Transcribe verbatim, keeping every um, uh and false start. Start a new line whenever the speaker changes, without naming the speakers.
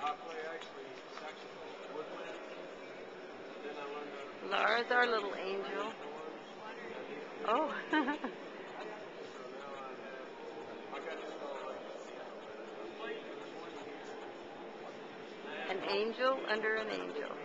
Laura's our little angel. Oh. An angel under an angel.